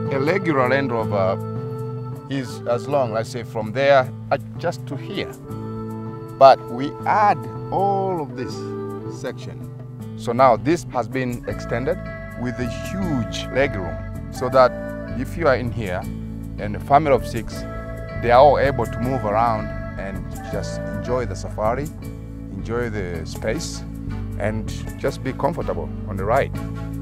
A regular Land Rover is as long, let's say, from there just to here. But we add all of this section. So now this has been extended with a huge legroom so that if you are in here and a family of 6, they are all able to move around and just enjoy the safari, enjoy the space, and just be comfortable on the ride.